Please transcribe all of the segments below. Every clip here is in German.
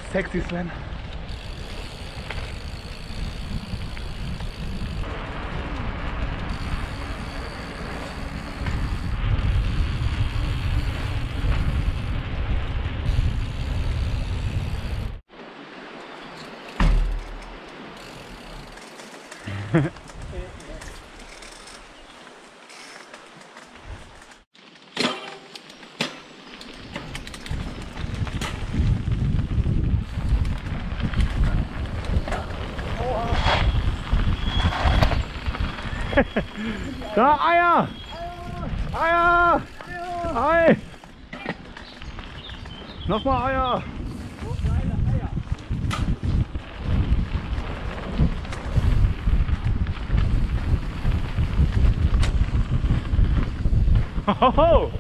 sexy, Sven. Da, Eier! Eier! Ei! Nochmal Eier! So kleine Eier. Hohoho!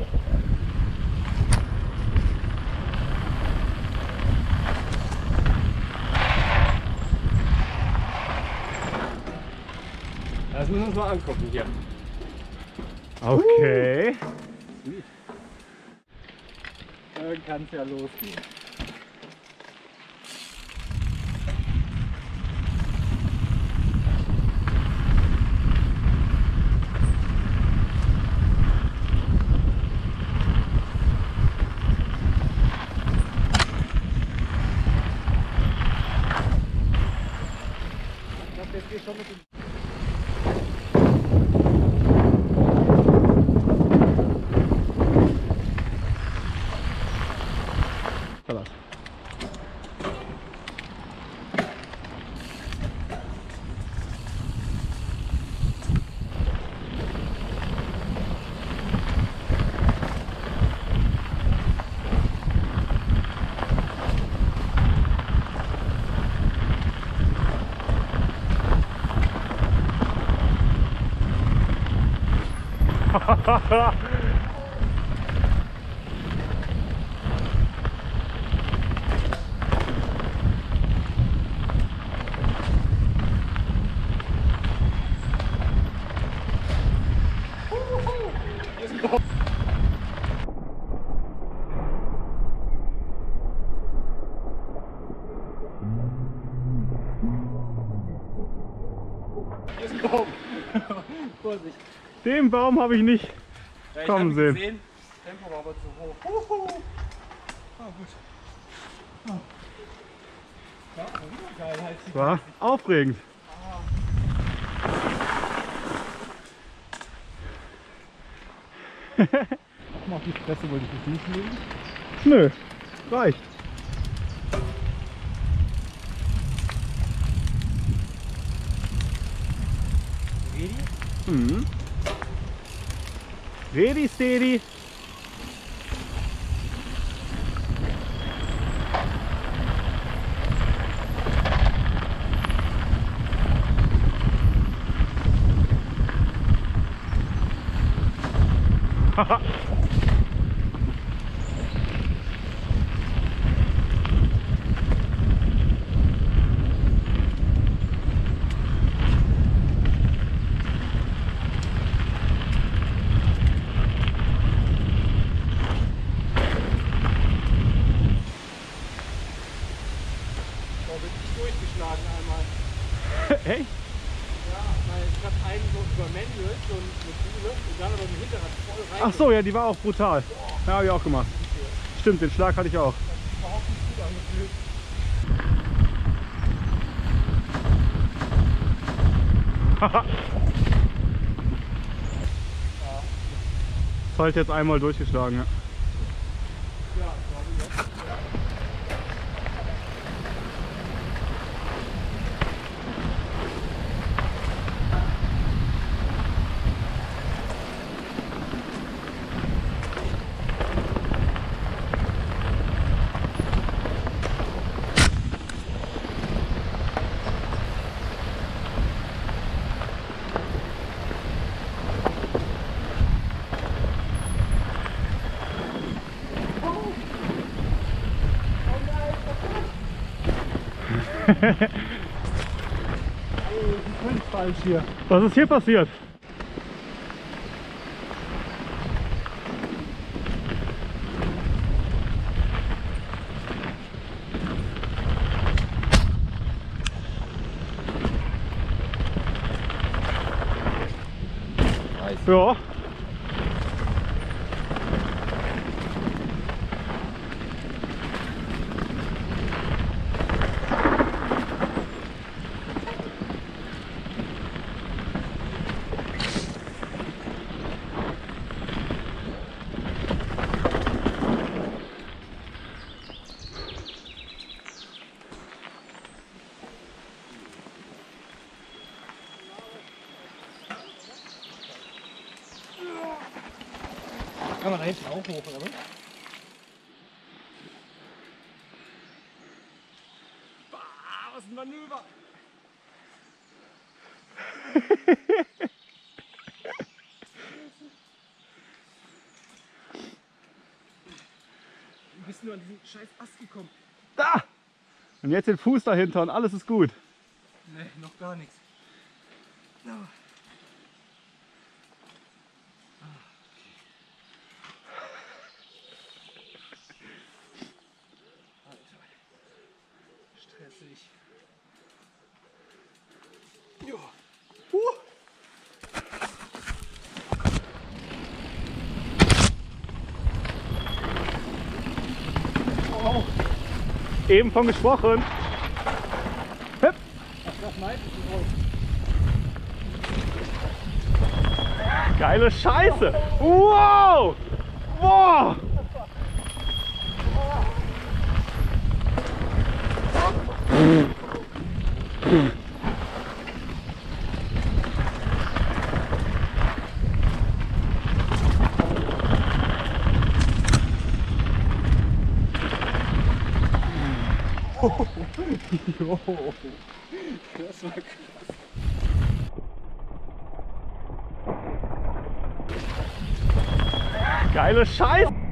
Das müssen wir uns mal angucken hier. Okay. Dann kann es ja losgehen. Ich glaube, das geht schon mit dem Verlass. Hier ist ein Baum. Vorsicht. Den Baum habe ich nicht Ja, ich kommen hab ihn sehen. gesehen. Tempo war aber zu hoch. Ah, gut. Ah. Ja, geil, halt die War aufregend. Mach auf die Fresse, wollte ich dich nicht legen. Nö, reicht. Ready? Mhm. Ready, steady. Haha. Oh, bin ich durchgeschlagen einmal. Echt? Ja, weil ich hab einen so übermändelt, so eine Kuhle, und dann aber im Hinterrad voll rein. Ach so, ja, die war auch brutal. Ja, habe ich auch gemacht. Stimmt, den Schlag hatte ich auch. Das hat sich überhaupt nicht gut angefühlt. Haha. Das halt jetzt einmal durchgeschlagen, ja. Ja, glaube ich auch. Was Völlig falsch hier. ist hier passiert? Ja. Kann man da hinten auch hoch, oder was? Was ein Manöver! Du bist nur an diesen scheiß Ast gekommen. Da! Und jetzt den Fuß dahinter und alles ist gut. Ne, noch gar nichts. No. Stressig. Jo. Oh. Eben von gesprochen. Hüpp. Das meint es raus. Geile Scheiße. Wow. Wow. Jo. Das war krass. Geile Scheiße.